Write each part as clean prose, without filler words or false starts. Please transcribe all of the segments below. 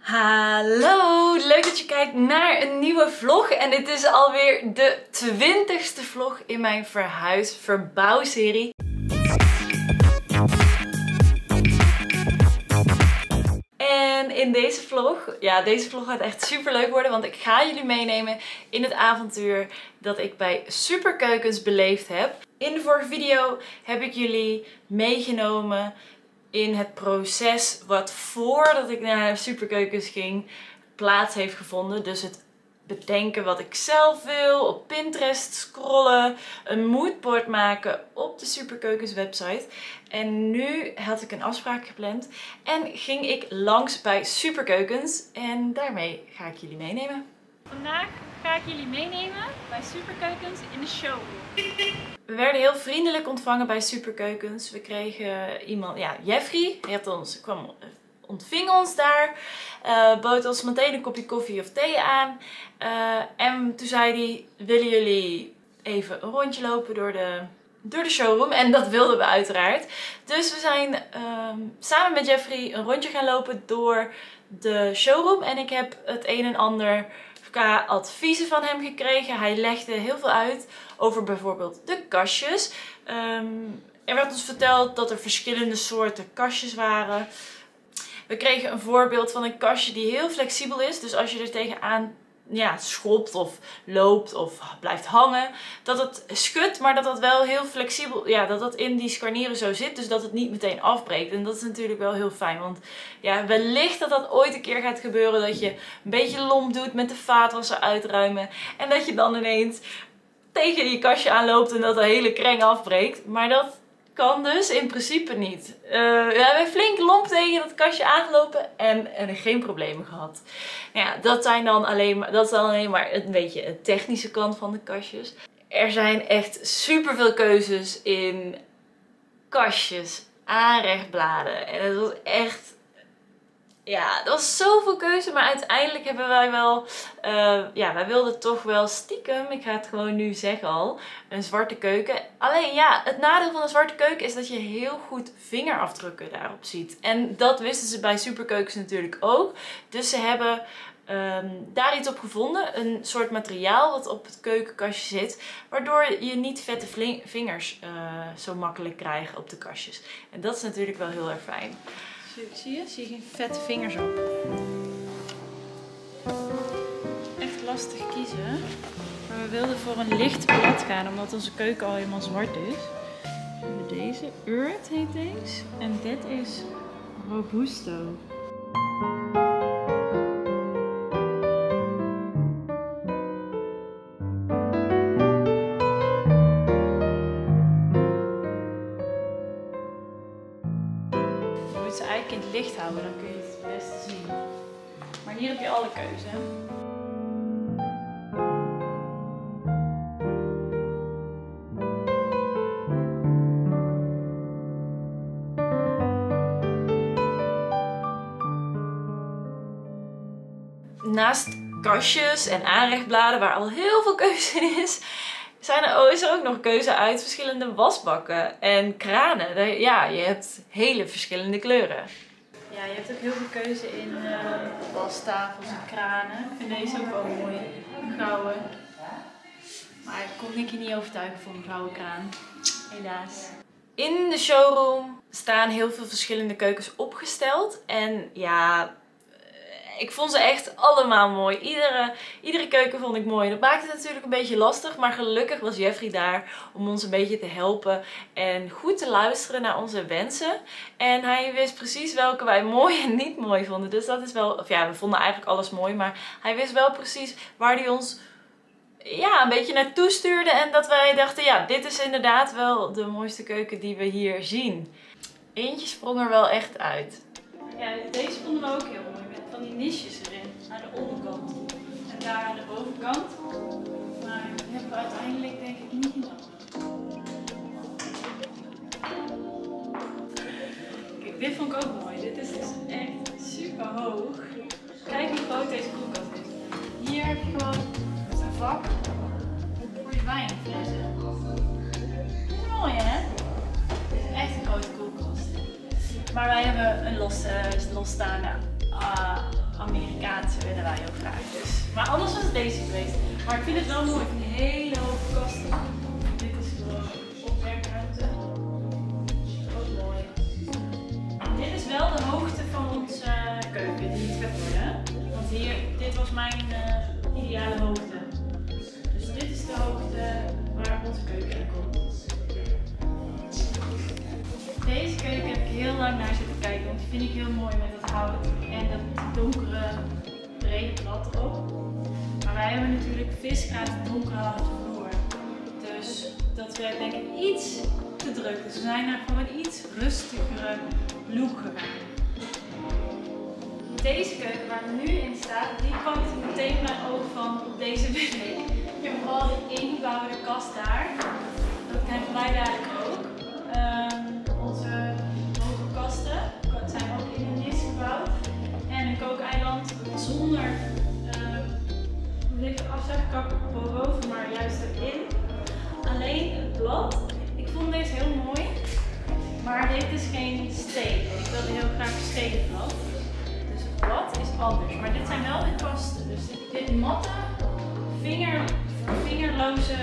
Hallo, leuk dat je kijkt naar een nieuwe vlog en dit is alweer de 20ste vlog in mijn verbouwserie. En in deze vlog, deze vlog gaat echt super leuk worden, want ik ga jullie meenemen in het avontuur dat ik bij Superkeukens beleefd heb. In de vorige video heb ik jullie meegenomen in het proces wat voordat ik naar Superkeukens ging plaats heeft gevonden. Dus het bedenken wat ik zelf wil, op Pinterest scrollen, een moodboard maken op de Superkeukens website. En nu had ik een afspraak gepland en ging ik langs bij Superkeukens en daarmee ga ik jullie meenemen. Vandaag ga ik jullie meenemen bij Superkeukens in de showroom. We werden heel vriendelijk ontvangen bij Superkeukens. We kregen iemand, Jeffrey, ontving ons daar. Bood ons meteen een kopje koffie of thee aan. En toen zei hij, willen jullie even een rondje lopen door de showroom? En dat wilden we uiteraard. Dus we zijn samen met Jeffrey een rondje gaan lopen door de showroom. En ik heb het een en ander qua adviezen van hem gekregen. Hij legde heel veel uit over bijvoorbeeld de kastjes. Er werd ons verteld dat er verschillende soorten kastjes waren. We kregen een voorbeeld van een kastje die heel flexibel is. Dus als je er tegenaan schopt of loopt of blijft hangen, dat het schudt, maar dat wel heel flexibel, dat dat in die scharnieren zo zit, dus dat het niet meteen afbreekt. En dat is natuurlijk wel heel fijn, want wellicht dat dat ooit een keer gaat gebeuren, dat je een beetje lomp doet met de vaatwasser uitruimen en dat je dan ineens tegen je kastje aanloopt en dat de hele kreng afbreekt. Maar dat kan dus in principe niet. We hebben flink lomp tegen dat kastje aangelopen en geen problemen gehad. Dat is dan alleen maar een beetje de technische kant van de kastjes. Er zijn echt super veel keuzes in kastjes, aanrechtbladen. En het was echt, dat was zoveel keuze, maar uiteindelijk hebben wij wel, wij wilden toch wel stiekem, ik ga het gewoon nu zeggen al, een zwarte keuken. Alleen het nadeel van een zwarte keuken is dat je heel goed vingerafdrukken daarop ziet. En dat wisten ze bij Superkeukens natuurlijk ook. Dus ze hebben daar iets op gevonden, een soort materiaal wat op het keukenkastje zit, waardoor je niet vette vingers zo makkelijk krijgt op de kastjes. En dat is natuurlijk wel heel erg fijn. Zie je geen vette vingers op. Echt lastig kiezen. Maar we wilden voor een licht blad gaan, omdat onze keuken al helemaal zwart is. We hebben deze. Earth heet deze. En dit is Robusto. Ze eigenlijk in het licht houden, dan kun je het best zien. Maar hier heb je alle keuze. Naast kastjes en aanrechtbladen, waar al heel veel keuze in is, is er ook nog keuze uit verschillende wasbakken en kranen. Je hebt hele verschillende kleuren. Ja, je hebt ook heel veel keuze in wastafels en kranen. Ik vind deze ook wel mooi. Een gouden. Maar ik kon Nicky niet overtuigen voor een gouden kraan. Helaas. In de showroom staan heel veel verschillende keukens opgesteld. En ik vond ze echt allemaal mooi. Iedere keuken vond ik mooi. Dat maakte het natuurlijk een beetje lastig. Maar gelukkig was Jeffrey daar om ons een beetje te helpen. En goed te luisteren naar onze wensen. En hij wist precies welke wij mooi en niet mooi vonden. Dus dat is wel... we vonden eigenlijk alles mooi. Maar hij wist wel precies waar hij ons een beetje naartoe stuurde. En dat wij dachten, dit is inderdaad wel de mooiste keuken die we hier zien. Eentje sprong er wel echt uit. Ja, deze vonden we ook heel mooi. Van die nisjes erin, aan de onderkant en daar aan de bovenkant. Maar dat hebben we uiteindelijk denk ik niet nodig. Kijk, dit vond ik ook mooi. Dit is dus echt super hoog. Kijk hoe groot deze koelkast is. Hier heb je gewoon een vak voor je wijnflessen. Mooi hè? Dit is echt een grote koelkast. Maar wij hebben een losstaande Italiaanse willen wij heel graag. Dus. Maar anders was het deze geweest. Maar ik vind het wel mooi. Ik vind die hele hoge kasten. Dit is gewoon opwerkruimte. Ook mooi. Dit is wel de hoogte van onze keuken die het gaat worden. Want hier, dit was mijn ideale hoogte. Dus dit is de hoogte waar onze keuken in komt. Deze keuken heb ik heel lang naar zitten kijken, want die vind ik heel mooi met dat hout en dat donkere brede plat erop. Maar wij hebben natuurlijk visgraat donkere houten vloer. Dus dat werd denk ik iets te druk. Dus we zijn naar gewoon iets rustigere look gegaan. Deze keuken waar we nu in staan, die kwam meteen mijn oog van deze week. Ik heb vooral die ingebouwde kast daar. Dat krijgen wij daar ook. Onze hoge kasten zijn ook in een nis gebouwd. En een kookeiland zonder afzuigkap boven, maar juist erin. Alleen het blad. Ik vond deze heel mooi, maar dit is geen steen. Ik wilde heel graag een stenen blad. Dus het blad is anders. Maar dit zijn wel de kasten. Dus dit matte, vingerloze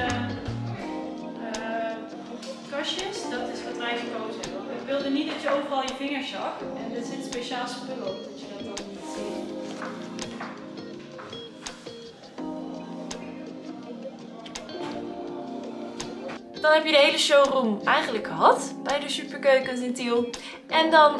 kastjes, dat is wat wij gekozen hebben. Ik wilde niet dat je overal je vingers zag. En er zit speciaal spul op, dat je dat dan niet ziet. Dan heb je de hele showroom eigenlijk gehad bij de Superkeukens in Tiel. En dan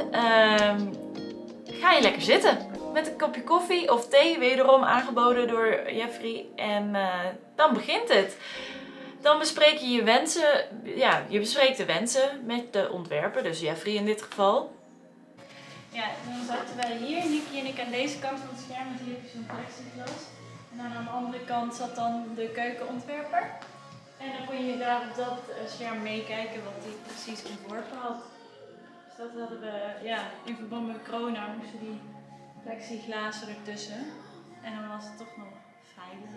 ga je lekker zitten met een kopje koffie of thee, wederom aangeboden door Jeffrey. En dan begint het. Dan bespreek je je wensen. Ja, je bespreekt de wensen met de ontwerper, dus Jeffrey in dit geval. Ja, dan zaten wij hier, Niki en ik aan deze kant van het scherm, want hier heb je zo'n plexiglas. En dan aan de andere kant zat dan de keukenontwerper. En dan kon je daar op dat scherm meekijken wat hij precies ontworpen had. Dus dat hadden we, ja, in verband met corona moesten die plexiglazen ertussen. En dan was het toch nog veilig.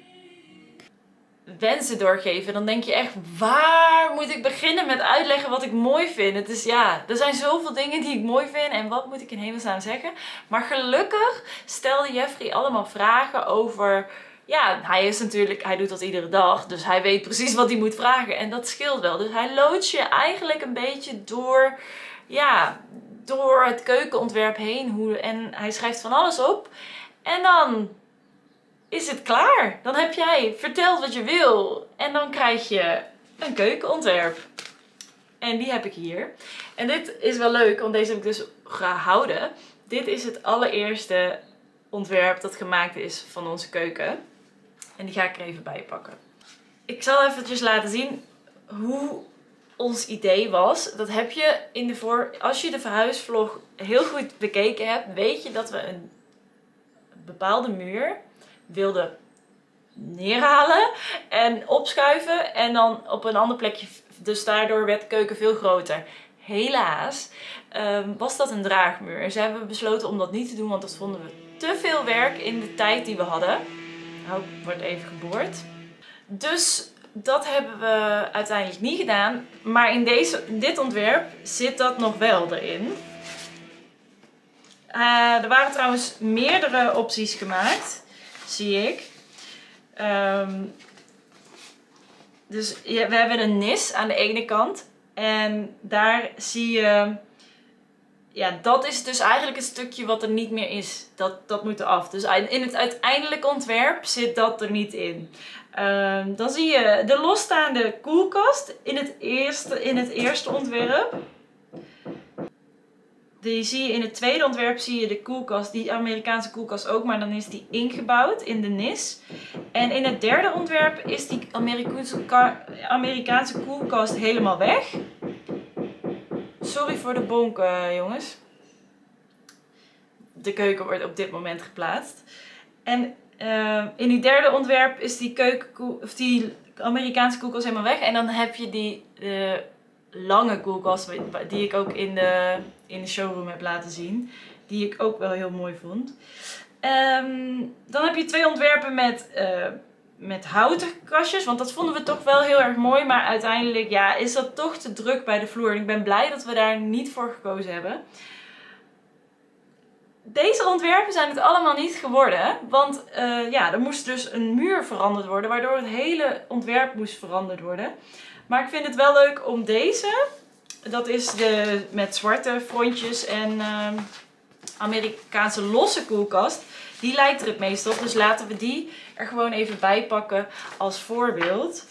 Wensen doorgeven, dan denk je echt, waar moet ik beginnen met uitleggen wat ik mooi vind? Het is, ja, er zijn zoveel dingen die ik mooi vind en wat moet ik in hemelsnaam zeggen? Maar gelukkig stelde Jeffrey allemaal vragen over, ja, hij doet dat iedere dag, dus hij weet precies wat hij moet vragen en dat scheelt wel. Dus hij loodt je eigenlijk een beetje door, ja, door het keukenontwerp heen en hij schrijft van alles op en dan is het klaar. Dan heb jij verteld wat je wil en dan krijg je een keukenontwerp. En die heb ik hier. En dit is wel leuk, want deze heb ik dus gehouden. Dit is het allereerste ontwerp dat gemaakt is van onze keuken. En die ga ik er even bij pakken. Ik zal eventjes laten zien hoe ons idee was. Dat heb je als je de verhuisvlog heel goed bekeken hebt, weet je dat we een bepaalde muur wilden neerhalen en opschuiven en dan op een ander plekje. Dus daardoor werd de keuken veel groter. Helaas was dat een draagmuur. En ze hebben besloten om dat niet te doen, want dat vonden we te veel werk in de tijd die we hadden. Nou, wordt even geboord. Dus dat hebben we uiteindelijk niet gedaan. Maar in dit ontwerp zit dat nog wel erin. Er waren trouwens meerdere opties gemaakt, zie ik. Dus we hebben een nis aan de ene kant. En daar zie je, ja, dat is dus eigenlijk het stukje wat er niet meer is. Dat moet eraf. Dus in het uiteindelijke ontwerp zit dat er niet in. Dan zie je de losstaande koelkast in het eerste ontwerp. Die zie je in het tweede ontwerp, zie je de koelkast, die Amerikaanse koelkast ook, maar dan is die ingebouwd in de nis. En in het derde ontwerp is die Amerikaanse koelkast helemaal weg. Sorry voor de bonk, jongens. De keuken wordt op dit moment geplaatst. En in die derde ontwerp is die Amerikaanse koelkast helemaal weg. En dan heb je die lange koelkast die ik ook in de showroom heb laten zien. Die ik ook wel heel mooi vond. Dan heb je twee ontwerpen met houten kastjes. Want dat vonden we toch wel heel erg mooi. Maar uiteindelijk, ja, is dat toch te druk bij de vloer. En ik ben blij dat we daar niet voor gekozen hebben. Deze ontwerpen zijn het allemaal niet geworden. Want ja, er moest dus een muur veranderd worden. Waardoor het hele ontwerp moest veranderd worden. Maar ik vind het wel leuk om deze. Dat is de met zwarte frontjes en Amerikaanse losse koelkast. Die lijkt er het meest op. Dus laten we die er gewoon even bij pakken als voorbeeld.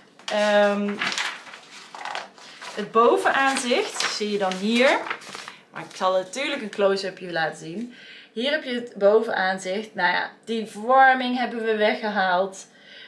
Het bovenaanzicht zie je dan hier. Maar ik zal natuurlijk een close-upje laten zien. Hier heb je het bovenaanzicht. Nou ja, die verwarming hebben we weggehaald.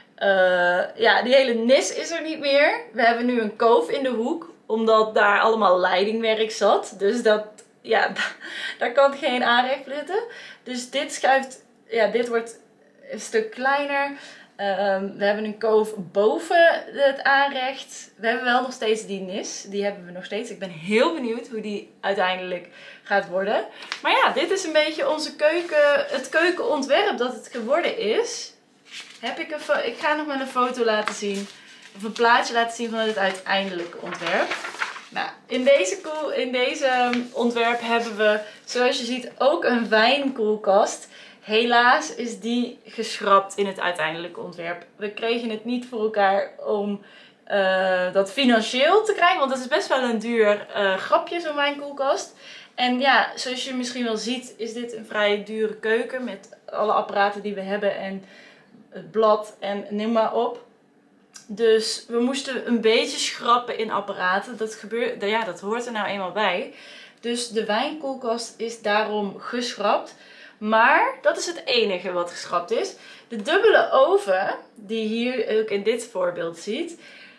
Ja, die hele nis is er niet meer. We hebben nu een koof in de hoek. Omdat daar allemaal leidingwerk zat. Dus dat, ja, daar kan geen aanrecht zitten. Dus dit schuift, ja, dit wordt een stuk kleiner. We hebben een koof boven het aanrecht. We hebben wel nog steeds die nis. Die hebben we nog steeds. Ik ben heel benieuwd hoe die uiteindelijk gaat worden. Maar ja, dit is een beetje onze keuken, het keukenontwerp dat het geworden is. Ik ga nog maar een foto laten zien. Of een plaatje laten zien van het uiteindelijke ontwerp. Nou, in deze ontwerp hebben we, zoals je ziet, ook een wijnkoelkast. Helaas is die geschrapt in het uiteindelijke ontwerp. We kregen het niet voor elkaar om dat financieel te krijgen. Want het is best wel een duur grapje, zo'n wijnkoelkast. En ja, zoals je misschien wel ziet, is dit een vrij dure keuken. Met alle apparaten die we hebben en het blad en noem maar op. Dus we moesten een beetje schrappen in apparaten. Dat hoort er nou eenmaal bij. Dus de wijnkoelkast is daarom geschrapt. Maar dat is het enige wat geschrapt is. De dubbele oven, die je hier ook in dit voorbeeld ziet,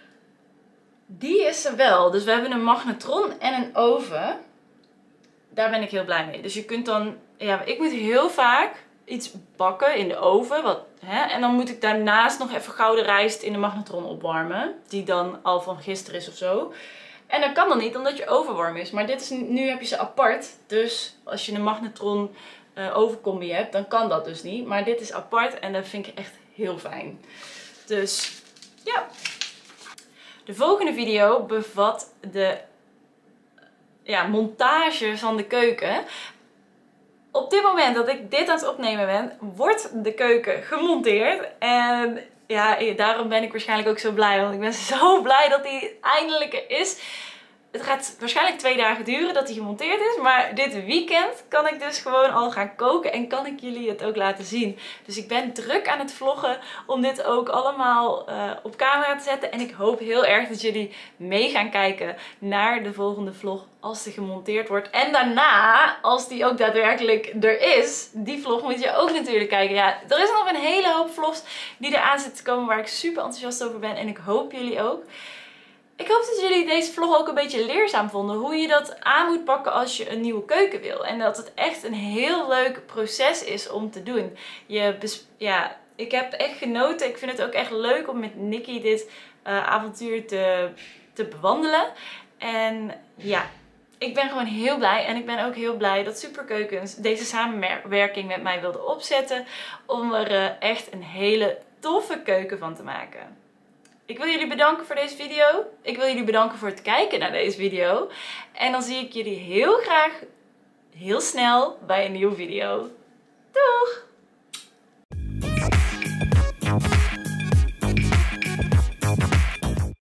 die is er wel. Dus we hebben een magnetron en een oven. Daar ben ik heel blij mee. Dus je kunt dan, ja, ik moet heel vaak iets bakken in de oven. En dan moet ik daarnaast nog even gouden rijst in de magnetron opwarmen. Die dan al van gisteren is of zo. En dat kan dan niet, omdat je oven warm is. Maar nu heb je ze apart. Dus als je een magnetron ovencombi hebt, dan kan dat dus niet. Maar dit is apart en dat vind ik echt heel fijn. Dus ja. De volgende video bevat de montage van de keuken. Op dit moment dat ik dit aan het opnemen ben, wordt de keuken gemonteerd. En ja, daarom ben ik waarschijnlijk ook zo blij. Want ik ben zo blij dat die eindelijk er is. Het gaat waarschijnlijk 2 dagen duren dat hij gemonteerd is. Maar dit weekend kan ik dus gewoon al gaan koken. En kan ik jullie het ook laten zien. Dus ik ben druk aan het vloggen om dit ook allemaal op camera te zetten. En ik hoop heel erg dat jullie mee gaan kijken naar de volgende vlog als die gemonteerd wordt. En daarna, als die ook daadwerkelijk er is, die vlog moet je ook natuurlijk kijken. Ja, er is nog een hele hoop vlogs die eraan zitten te komen waar ik super enthousiast over ben. En ik hoop jullie ook. Ik hoop dat jullie deze vlog ook een beetje leerzaam vonden. Hoe je dat aan moet pakken als je een nieuwe keuken wil. En dat het echt een heel leuk proces is om te doen. Ik heb echt genoten. Ik vind het ook echt leuk om met Nikki dit avontuur te bewandelen. En ja, ik ben gewoon heel blij. En ik ben ook heel blij dat Superkeukens deze samenwerking met mij wilde opzetten. Om er echt een hele toffe keuken van te maken. Ik wil jullie bedanken voor deze video. Ik wil jullie bedanken voor het kijken naar deze video. En dan zie ik jullie heel graag heel snel bij een nieuwe video. Doeg!